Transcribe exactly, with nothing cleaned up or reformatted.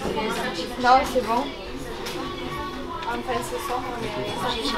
Non, c'est bon. Enfin, ce soir, on est